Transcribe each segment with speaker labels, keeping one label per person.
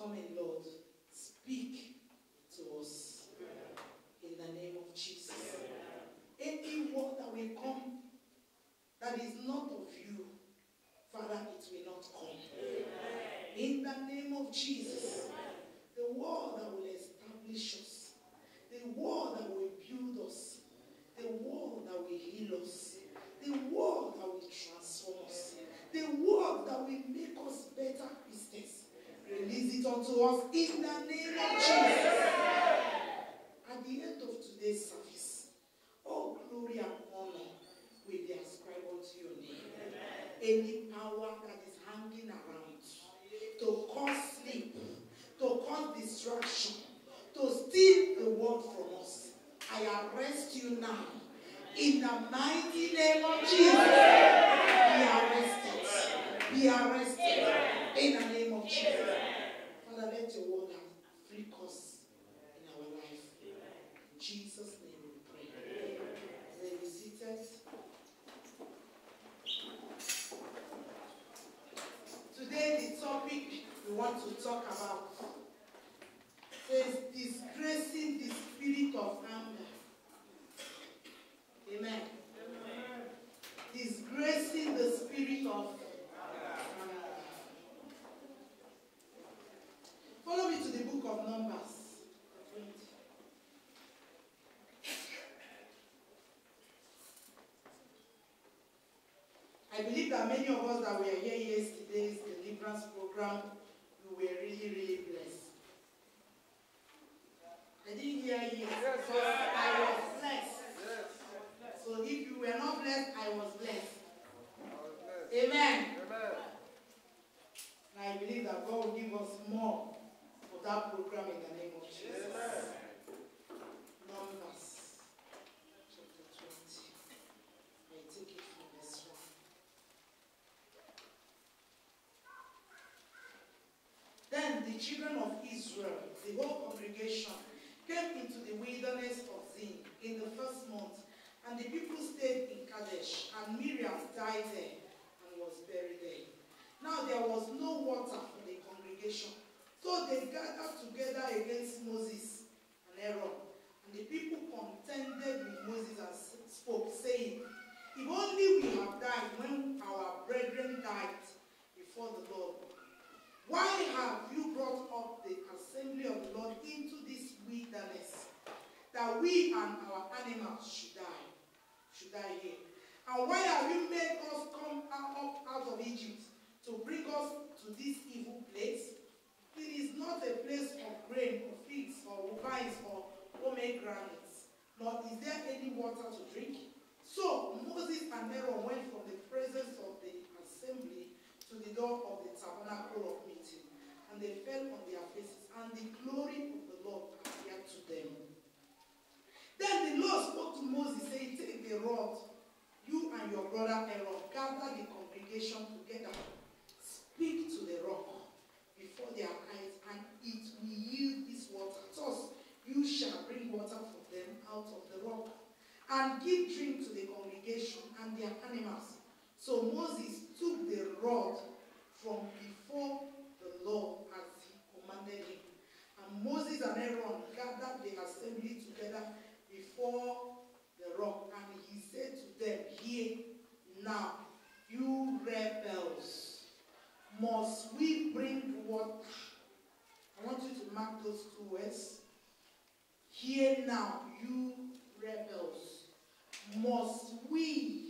Speaker 1: coming, Lord, speak to us in the name of Jesus. Any word that will come that is not of you, Father, it will not come. In the name of Jesus, the word that will establish us, the word that will build us, the word that will heal us, the word that will transform us, the word that will make us better Christians. Release it unto us in the name of Jesus. At the end of today's service, all glory and honor will be ascribed unto your name. Any power that is hanging around to cause sleep, to cause distraction, to steal the word from us, I arrest you now. In the mighty name of Jesus, be arrested. Be arrested. In the name of Jesus. Father, let your word afflict us in our life. In Jesus' name we pray. May be seated. Today the topic we want to talk about is disgracing the spirit of anger. Amen. Disgracing the spirit of anger. Follow me to the book of Numbers. I believe that many of us that were here yesterday's deliverance program, we were really, really blessed. I didn't hear you. So I was blessed. So if you were not blessed, I was blessed. Amen. And I believe that God will give us more for that program in the name of Jesus. Numbers chapter 20. I take it from this one. Then the children of Israel, the whole congregation, came into the wilderness of Zin in the first month, and the people stayed in Kadesh, and Miriam died there and was buried there. Now there was no water for the congregation, so they gathered together against Moses and Aaron, and the people contended with Moses and spoke, saying, if only we have died when our brethren died before the Lord. Why have you brought up the assembly of the Lord into this wilderness, that we and our animals should die here? And why have you made us come up out of Egypt to bring us to this evil place? It is not a place of grain, or figs, or vines, or pomegranates, nor is there any water to drink. So Moses and Aaron went from the presence of the assembly to the door of the tabernacle of meeting, and they fell on their faces, and the glory of the Lord appeared to them. Then the Lord spoke to Moses, saying, take the rod, you and your brother Aaron, gather the congregation together, speak to the rock before their eyes, and it will yield this water. Thus you shall bring water for them out of the rock, and give drink to the congregation and their animals. So Moses took the rod from before the Lord as he commanded him. And Moses and Aaron gathered the assembly together before the rock, and he said to them, hear now, you rebels, must we bring water? I want you to mark those two words. Hear now, you rebels, must we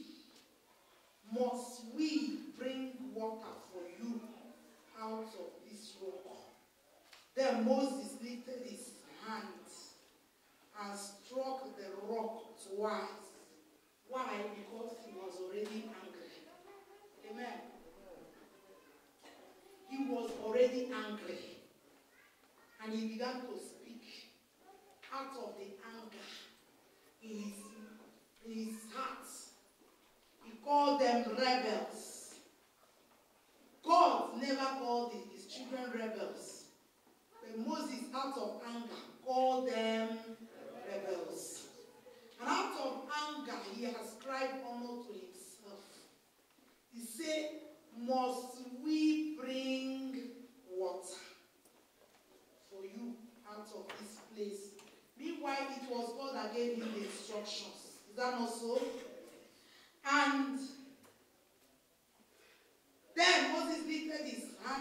Speaker 1: bring water for you out of this rock? Then Moses lifted his hand and struck the rock twice. Why? Because he was already angry. Amen. He was already angry. And he began to speak out of the anger in his heart. He called them rebels. God never called his children rebels. But Moses, out of anger, called them rebels. And out of anger, he ascribed honor to himself. He said, must we bring water?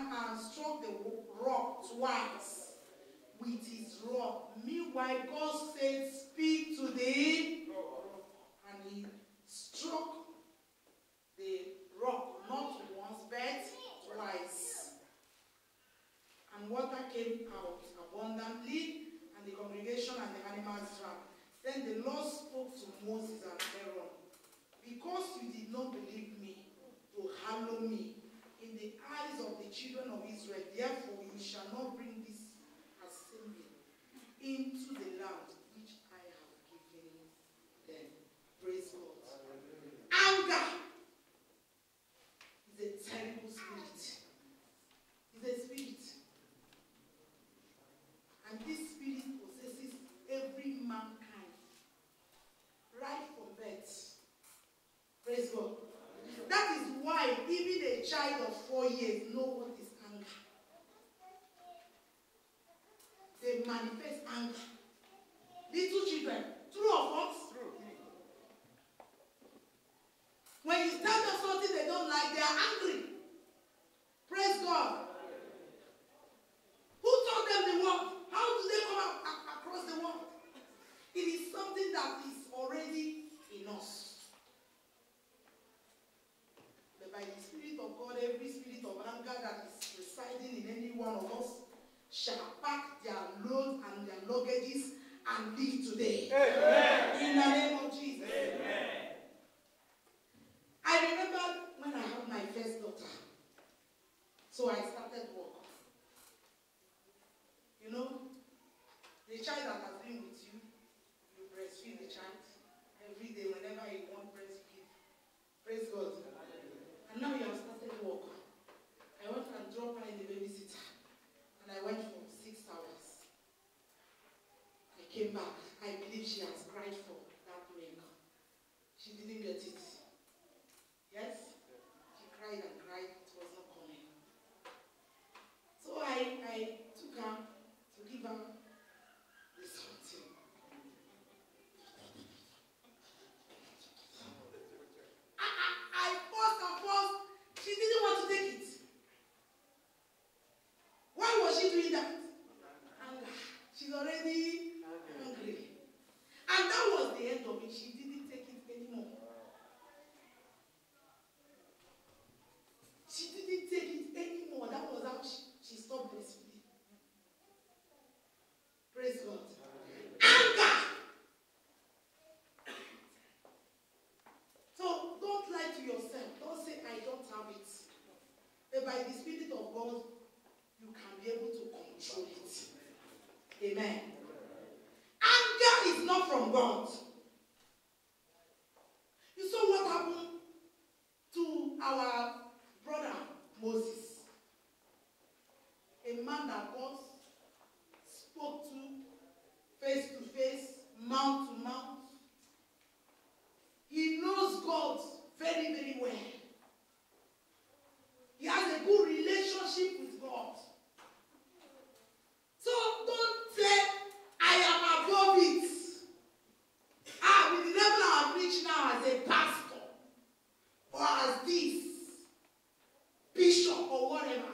Speaker 1: and struck the rock twice with his rod. Meanwhile, God said, speak to the rock. And he struck the rock not once but twice. And water came out abundantly, and the congregation and the animals drank. Then the Lord spoke to Moses and Aaron, because you did not believe me to hallow me in the eyes of the children of Israel, therefore you shall not bring this assembly into the land which I have given them. Praise God. Anger is a terrible spirit. It's a spirit. And this spirit possesses every mankind, right from birth. Praise God. That is why even a child of 4 years knows what is anger. They manifest anger. Little children, true or false? True. When you tell them something they don't like, they are angry. Praise God. Who taught them the word? How do they come across the word? It is something that is already in us. But by the Spirit of God, every spirit of anger that is residing in any one of us shall pack their loads and their luggages and leave today. Amen. In the name of Jesus. Amen. I remember when I had my first daughter. So I started work. You know, the child that has been with you, you breastfeed the child every day. Whenever you want breast, you give. Praise God. And now you have started work. I went and dropped her in the babysitter. And I went for 6 hours. I came back. I believe she has cried for that milk. She didn't get it. Yes? She cried and cried. It was not coming. So I took her to give her the something. I forced and forced. She didn't want to take it. Why was she doing that? Anger. She's already angry. And that was the end of it. She didn't take it anymore. She didn't take it anymore. That was how she stopped breastfeeding. Praise God. Anger. So don't lie to yourself. Don't say, I don't have it. But by the Spirit of God, you can be able to control it. Amen. Anger is not from God. You saw what happened to our brother Moses. A man that God spoke to face, mouth to mouth. He knows God very, very well. He has a good relationship with God. So don't say, I am above it. With the level I have reached now as a pastor, or as this, bishop, or whatever.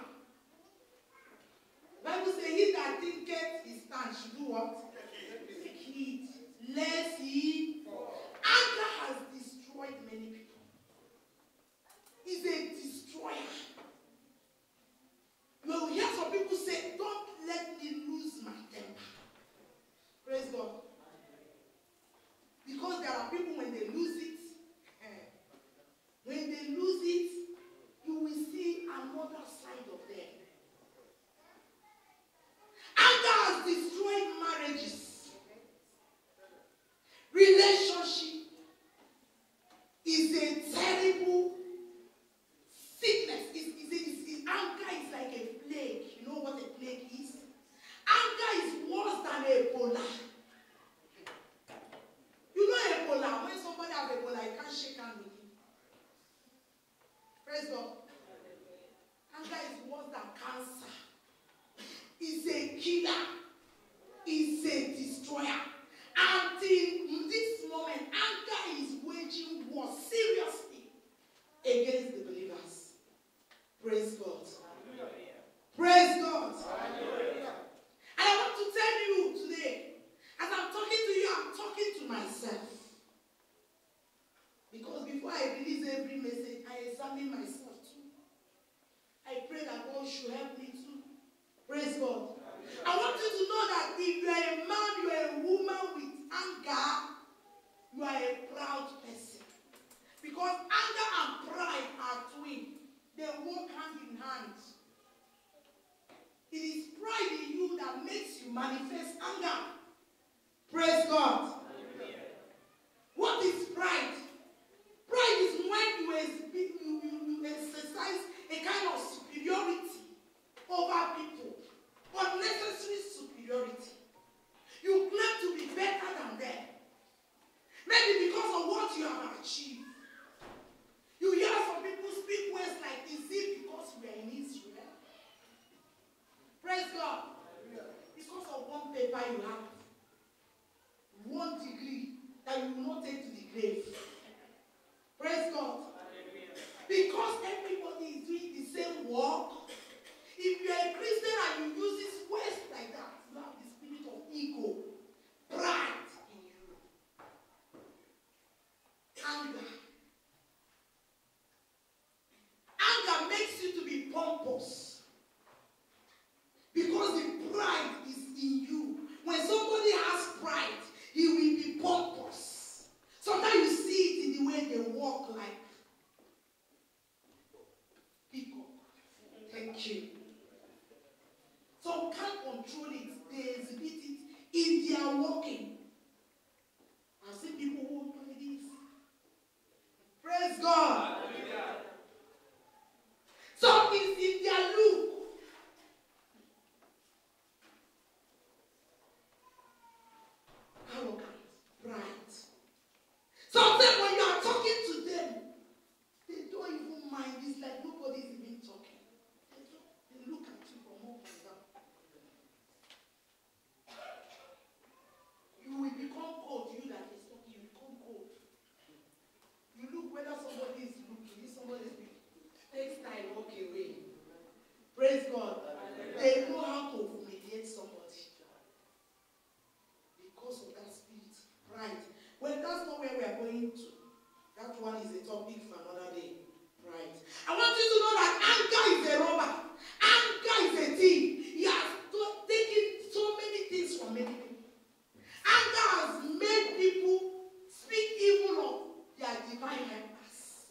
Speaker 1: The Bible says, he that thinketh his stand should do what? Take heed, lest he fall. Anger has destroyed many people. He's a destroyer. You will hear some people say, don't let me lose my temper. Praise God. Because there are people, when they lose it, you will see another side of them. Anger has destroyed marriages. Relationship is a terrible sickness. Anger is like a plague. You know what a plague is? Anger is worse than Ebola. You know Ebola. When somebody has Ebola, you can't shake hands with him. Praise God. Anger is worse than cancer. It's a killer. It's a destroyer. Until this moment, anger is waging war seriously against the believers. Praise God. They walk hand in hand. It is pride in you that makes you manifest anger. Praise God. What is pride? Pride is when you exercise a kind of superiority over people. Unnecessary superiority. You claim to be better than them. Maybe because of what you have achieved. You hear some people speak words like, is it because we are in Israel? Praise God. It's because of one paper you have. One degree that you will not take to the grave. Praise God. Because everybody is doing the same work. If you are a Christian and you use this words like that, you have the spirit of ego, pride in you. Anger. Anger makes you to be pompous. Because the pride is in you. When somebody has pride, he will be pompous. Sometimes you see it in the way they walk like people. Thank you. Some can't control it. They exhibit it in their walking. I see people who walk like this. Praise God. Some is in their look. Arrogant, pride. Sometimes when you are talking to them, they don't even mind. It's like nobody is even talking. They look at you from up and down. You will become cold. You that is talking, you become cold. You look whether somebody is looking, if somebody is looking. Take time, walk away. Praise God. They know how to humiliate somebody. Because of that spirit, pride. Well, that's not where we are going to. That one is a topic for another day. Right. I want you to know that anger is a robber. Anger is a thief. He has taken so many things from many people. Anger has made people speak evil of their divine helpers.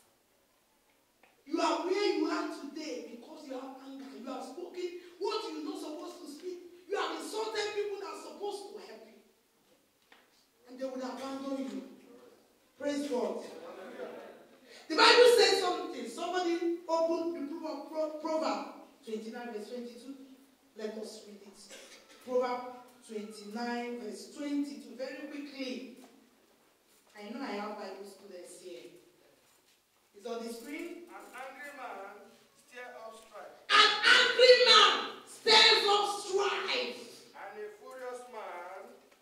Speaker 1: You are where you are today because you have anger. You have spoken what you're not supposed to speak. You have insulted people that are supposed to help you. And they would abandon you. Praise God. The Bible says something. Somebody opened the book of Proverbs 29 verse 22. Let us read it. Proverbs 29 verse 22. Very quickly. I know I have Bible students here. It's on the screen.
Speaker 2: An angry man stirs up strife.
Speaker 1: An angry man stirs up strife.
Speaker 2: And a furious man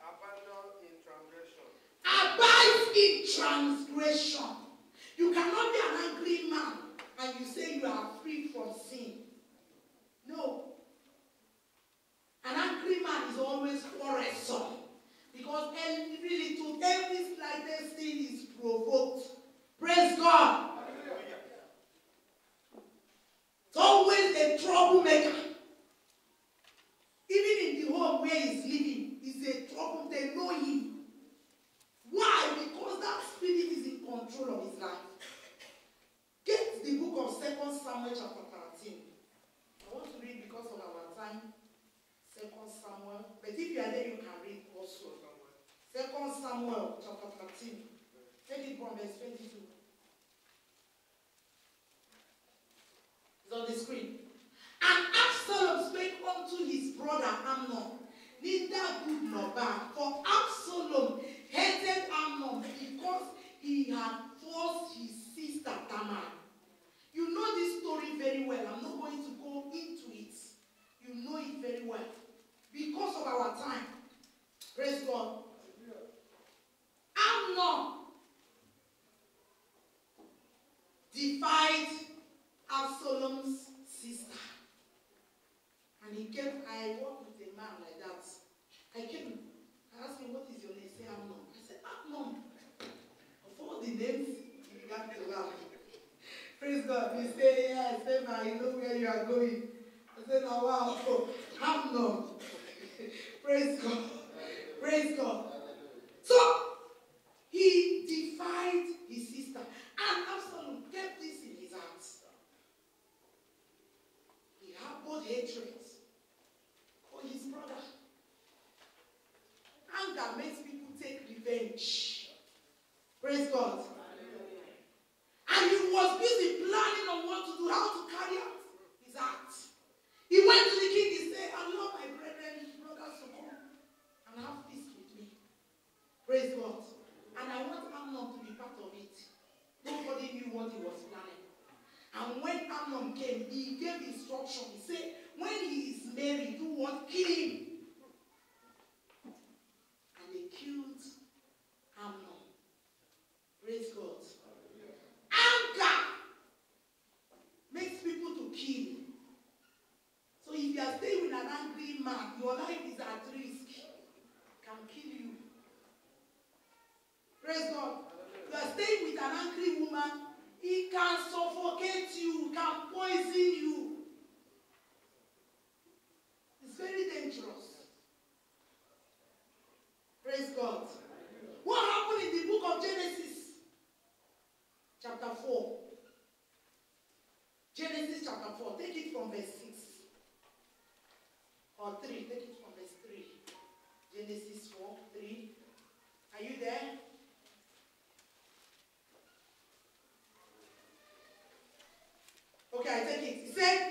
Speaker 1: abides in transgression. You cannot be an angry man and you say you are free from sin. No. An angry man is always quarrelsome because every slightest thing is provoked. Praise God. It's always a troublemaker. Even in the home where he's living, he's a trouble. They know him. Why? Because that spirit is in control of his life. Get the book of 2 Samuel chapter 13. I want to read because of our time. 2 Samuel. But if you are there, you can read also. 2 Samuel chapter 13. Take it from verse 22. It's on the screen. And Absalom spake unto his brother Amnon, neither good nor bad. For Absalom hated Amnon because he had forced his sister Tamar. You know this story very well. I'm not going to go into it. You know it very well. Because of our time. Praise God. Amnon defied Absalom's sister. And he came, I worked with a man like that. I came, I asked him, what is your name? He said, Amnon. I said, Amnon. Of all the names, he began to laugh. Praise God. He said, yeah, I said, man, you know where you are going. I said, oh, wow. Oh, Amnon. Praise God. Praise God. So, he defied his sister. And Absalom kept this in his heart. was busy planning on what to do, how to carry out his act. He went to the king, he said, allow my brethren, brothers to come and have peace with me. Praise God. And I want Amnon to be part of it. Nobody knew what he was planning. And when Amnon came, he gave instruction. He said, when he is married, do what? Kill him. And they killed Amnon. Praise God. Anger makes people to kill. So if you are staying with an angry man, your life is at risk. Can kill you. Praise God. You are staying with an angry woman, he can suffocate you, can poison you. It's very dangerous. Praise God. What happened in the book of Genesis? Chapter 4. Genesis chapter 4. Take it from verse 6. Or 3. Take it from verse 3. Genesis 4, 3. Are you there? Okay, I take it. He said,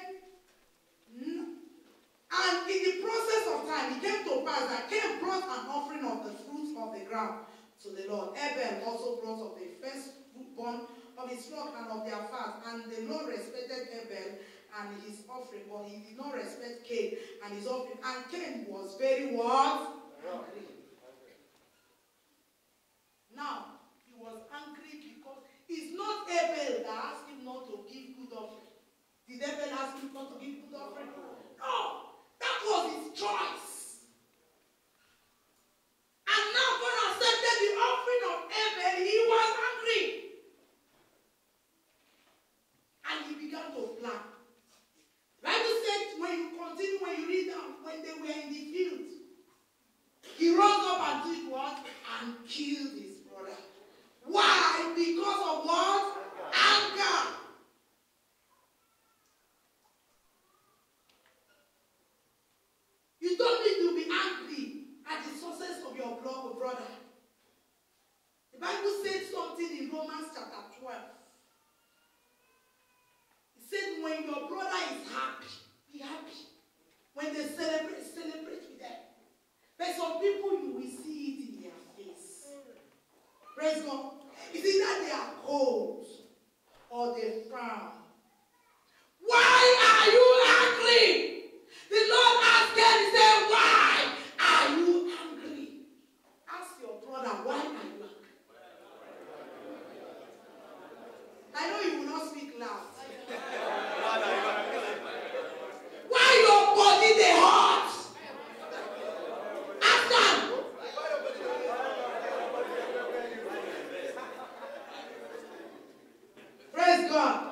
Speaker 1: and in the process of time, it came to pass that Cain brought an offering of the fruits of the ground to the Lord. Abel also brought of the firstborn of his flock and of their fat. And the Lord respected Abel and his offering, but he did not respect Cain and his offering. And Cain was very what? Angry. Now, he was angry because it's not Abel that asked him not to give good offering. Did Abel ask him not to give good offering? No! That was his choice. And now God accepted the offering of Abel. He was angry. And he began to plan. Bible said when you continue, when you read down, when they were in the field, he rose up and did what? And killed his brother. Why? Because of what? Anger. You don't need to be angry at the success of your brother. The Bible said something in Romans chapter 12. It said when your brother is happy, be happy. When they celebrate, celebrate with them. But some people, you will see it in their face. Praise God. Is it that they are cold or they frown? Why are you angry? The Lord asked them, he said, why are you angry? Ask your brother, why are you angry? I know you will not speak loud. Why your body they hurt? Ask them. Praise God.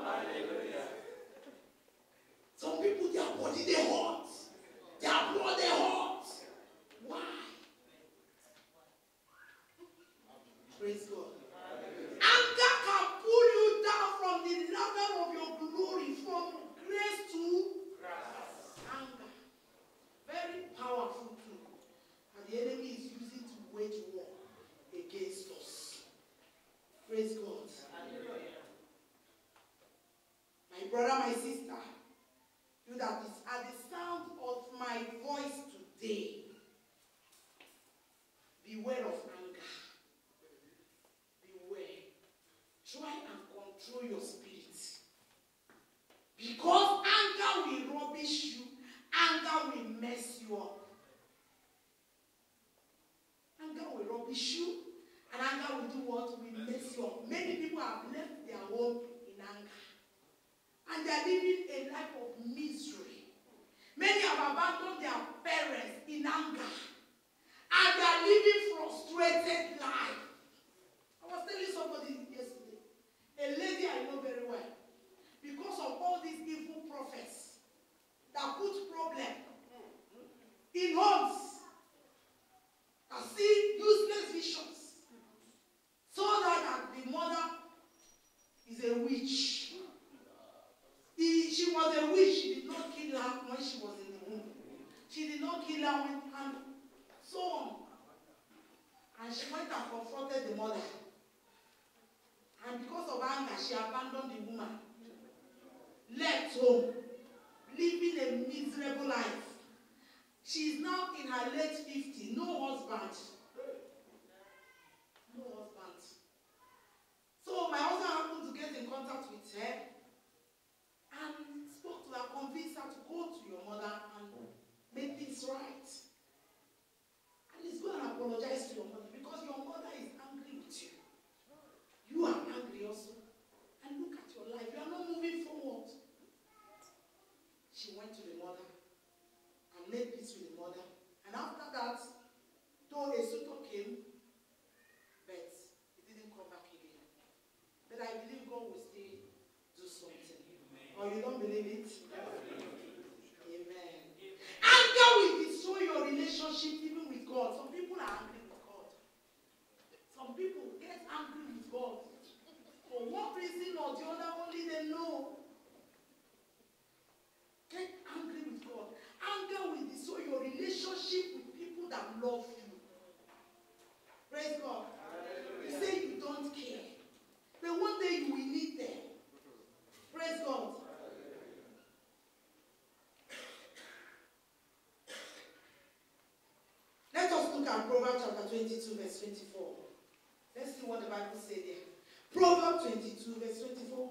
Speaker 1: Some people, their body they hurt. Their blood they hurt. Why? Praise God. Anger can pull you down from the ladder of your glory, from grace to anger. Very powerful tool. And the enemy is using to wage war against us. Praise God. My brother, my sister, you that is at the sound of my voice today, beware of anger. Beware. Try and control your spirit. Because anger will rubbish you. Anger will mess you up. Anger will rubbish you. And anger will do what? Will mess you up. Many people have left their home in anger. And they are living a life of misery. Many have abandoned their parents in anger. And they are living frustrated life. I was telling somebody yesterday, a lady I know very well, because of all these evil prophets that put problem in homes, I see useless visions, so that the mother is a witch. She was a witch. She did not kill her when she was in the womb. She did not kill her when, and so on. And she went and confronted the mother. And because of anger, she abandoned the woman, left home, living a miserable life. She is now in her late 50s, no husband. No husband. So my husband happened to get in contact with her and spoke to her, convinced her to go to your mother and make things right. At least go and apologize to your mother because your mother is angry with you. You are angry also. And look at your life. You are not moving forward. She went to the mother and made peace with the mother. And after that, though a suitor came, but it didn't come back again. But I believe God will still do something. Or you don't believe it? Amen. Anger will destroy your relationship even with God. Some people are angry with God. Some people get angry with God. For one reason or the other, only they know. Get angry with God. Anger will destroy your relationship with people that love you. Praise God. You say you don't care. But one day you will need them. Praise God. Let us look at Proverbs chapter 22, verse 24. Let's see what the Bible says there. Proverbs 22, verse 24.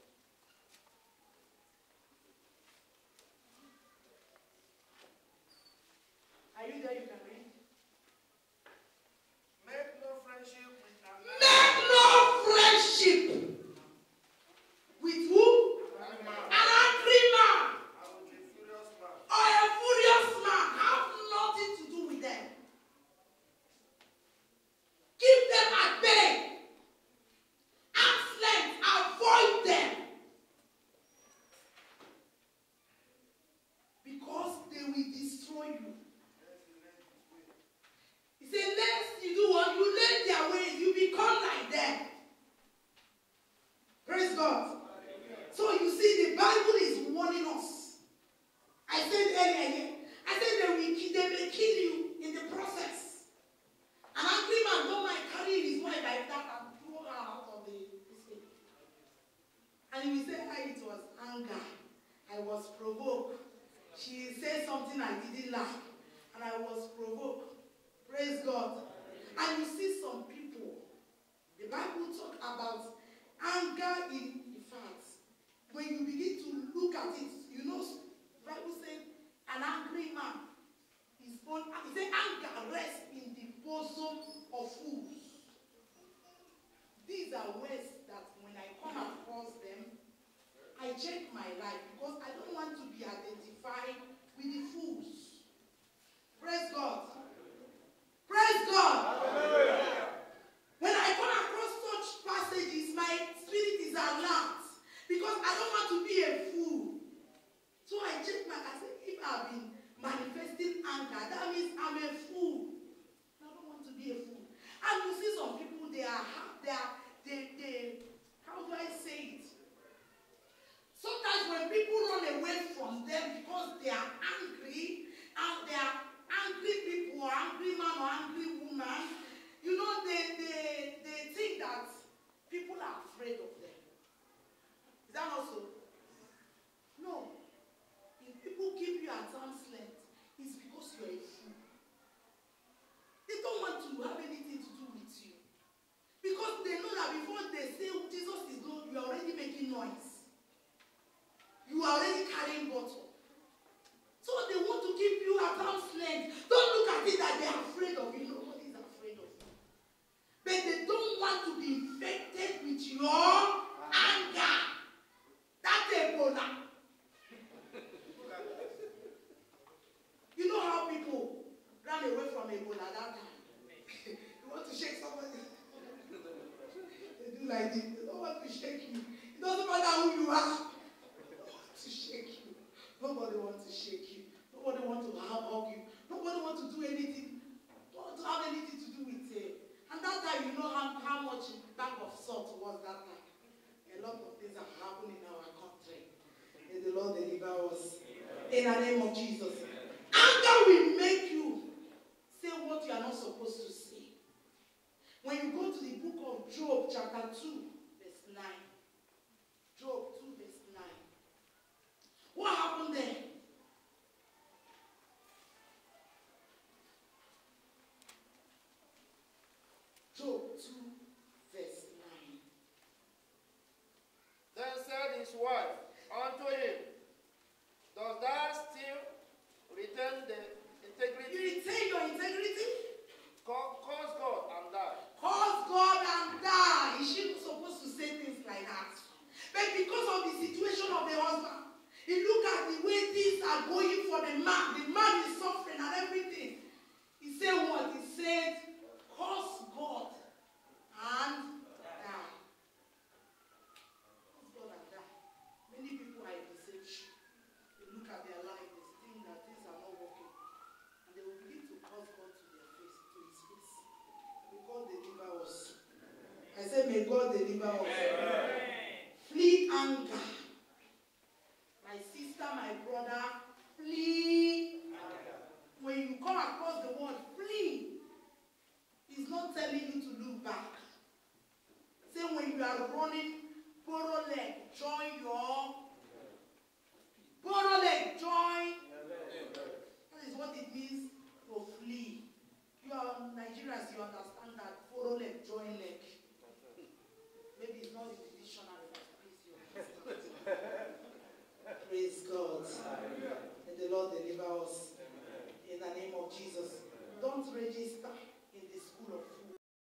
Speaker 1: Are you there? You can read.
Speaker 2: Make no friendship with another.
Speaker 1: Make no friendship with who? An angry man
Speaker 2: And with a furious man.
Speaker 1: or a furious man. Have nothing to do with them. Keep them at bay. Arm's length. Avoid them. Because they will destroy you. He said, next you do what? You learn their ways. You become like them. Praise God. So you see, the Bible is warning us. I said earlier here, I said they may kill you in the process. An angry man don't mind carrying his wife like that and throw her out of the escape. And he will say, it was anger. I was provoked. She said something I didn't like. And I was provoked. Praise God. And you see some people, the Bible talk about anger in fact. When you begin to look at it, you know, the Bible says an angry man is born. It says anger rests in the bosom of fools. These are words that when I come across them, I check my life because I don't want to be identified with the fools. Praise God. Praise God. When I come across such passages, my spirit is alert because I don't want to be a fool. So I check I say, if I've been manifesting anger, that means I'm a fool. I don't want to be a fool. And you see some people, they how do I say it? Sometimes when people run away from them because they are angry, and they are angry people, or angry man or angry woman, you know, they think that people are afraid of them. Is that also? No. If people keep you at arm's length, it's because you're a fool. They don't want to have anything to do with you. Because they know that before they say Jesus is Lord, you are already making noise. You are already carrying bottle. So they want to keep you at arm's length. Don't look at it that they are afraid of you. Nobody is afraid of you. But they don't want to be infected with your anger. That's Ebola. You know how people ran away from Ebola that time? You want to shake somebody? They do like this. They don't want to shake you. It doesn't matter who you are. To shake you. Nobody wants to shake you. Nobody wants to hug you. Nobody wants to do anything. Don't want to have anything to do with it. And that time, you know how much bag of salt was that time. A lot of things have happened in our country. May the Lord deliver us. In the name of Jesus. Anger will make you say what you are not supposed to say. When you go to the book of Job, chapter 2, verse 2, verse 9.
Speaker 2: Then said his wife unto him, Dost thou still retain the
Speaker 1: You
Speaker 2: integrity?
Speaker 1: retain your integrity?
Speaker 2: Curse God and die.
Speaker 1: Curse God and die. Is she supposed to say things like that? But because of the situation of the husband, he look at the way things are going for the man. The man is suffering and everything. He said what? He said, curse God and die. Curse God and die. Many people are in the same shoe. They look at their life, they think that things are not working. And they will begin to curse God to their face, to his face. May God deliver us. I said, may God deliver us. Amen. Flee anger. My sister, my brother, flee anger. When you come across the word flee, he's not telling you to look back. Say when you are running, borrow leg, join your borrow leg, join. That is what it means to flee. You are Nigerians, you understand that borrow leg, join leg. Maybe it's not in the dictionary, but please you understand. Praise God. May the Lord deliver us. In the name of Jesus. Don't register.